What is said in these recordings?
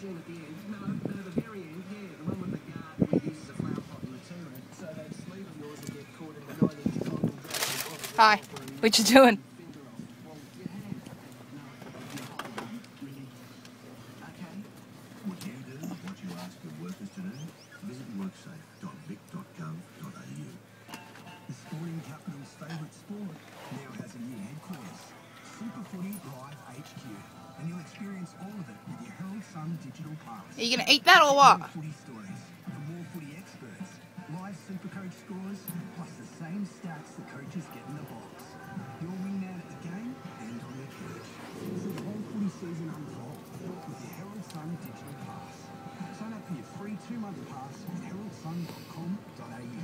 Hi, what you doing? Visit worksafe.vic.gov.au. The sporting capital's favourite sport now has a new headquarters, Super Footy Live HQ, and you'll experience all of it with your Herald Sun digital pass. Are you going to eat that or what? More footy stories, for more footy experts, live Supercoach scores, plus the same stats the coaches get in the box. Your wingman at the game and on the pitch. See the whole footy season unfold with your Herald Sun digital pass. Sign up for your free 2-month pass at heraldsun.com.au.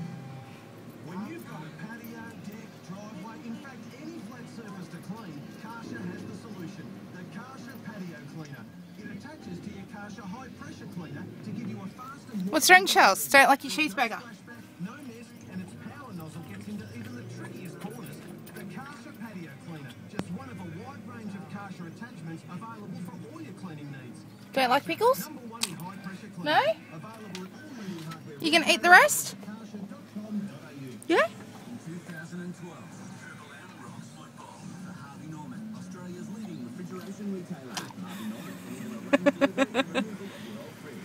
When you've got a patio, deck, driveway, in fact any flat surface to clean, Karcher has the solution. The Karcher Patio Cleaner. It attaches to your Karcher high pressure cleaner to give you a faster... What's wrong, Charles? Don't like your cheeseburger? No mess, and its power nozzle gets into even the trickiest corners. The Karcher Patio Cleaner. Just one of a wide range of Karcher attachments available for all your cleaning needs. Don't like pickles? #1 in high pressure cleaner. No? Available at all new hardware. You going to eat the rest? Karcher.com.au. Yeah? In 2012, Triple M rocks football for Harvey Norman, Australia's leading refrigeration retailer. Harvey Norman handle a range of delivery and removal of your old fridge.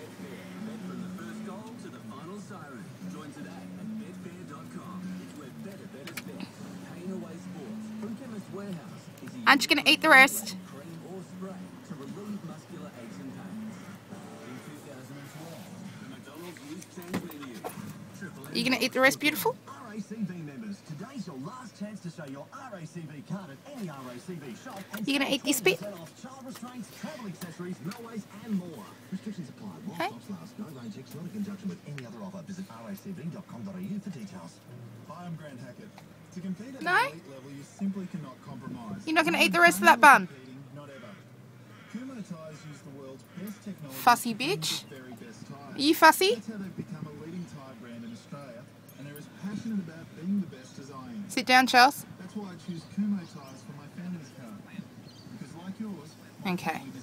Bet from the first goal to the final siren. Join today at betfair.com. It's where better is bet. Paying away sports from Chemist Warehouse. Aren't you going to eat the rest? Cream or spray to relieve muscular aches and pains. In 2012, the McDonald's Loose Change Menu. Triple M. Are you going to eat the rest, beautiful? RACV members, today's your last chance to show your RACV card at any RACV shop. And You gonna eat this bit? 20% off child restraints, travel accessories, railways, and more. Restrictions apply. While Hey. stocks last. No range X, not in conjunction with any other offer. Visit racv.com.au for details. Hi, I'm Grant Hackett. To compete at No? an elite level, you simply cannot compromise. You're not going to eat the rest of that bun? Competing, not ever. Kumho Tyres use the world's best technology. Fussy to produce bitch. the very best tyres. Are you fussy? That's how they've become a leading tyre brand in Australia, and they're as passionate about being the best as I am. Sit down, Charles. That's why I choose Kumho Tyres for my family's car. Because like yours, my Okay. family